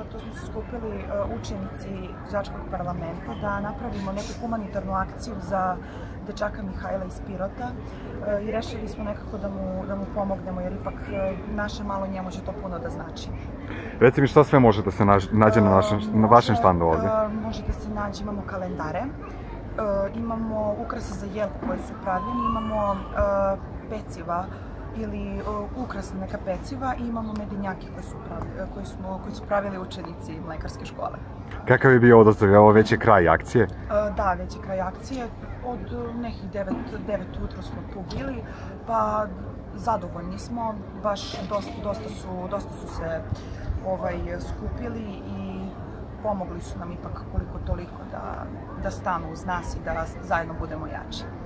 tu smo se skupili učenici đačkog parlamenta da napravimo neku humanitarnu akciju za dečaka Mihajla iz Pirota i rešili smo nekako da mu pomognemo, jer ipak naše malo njemu će to puno da znači. Reci mi, šta sve može da se nađe na vašem štandu ovdje? Može da se nađe, imamo kalendare, imamo ukrase za jelku koje su pravljeni, imamo peciva ili ukrasna neka peciva i imamo medenjake koji su pravili učenici mlekarske škole. Kakav je bio odaziv? Ovo već je kraj akcije? Da, već je kraj akcije. Od nekih 9 ujutro smo tu bili, pa zadovoljni smo. Baš dosta su se skupili i pomogli su nam ipak koliko toliko da stanu uz nas i da zajedno budemo jači.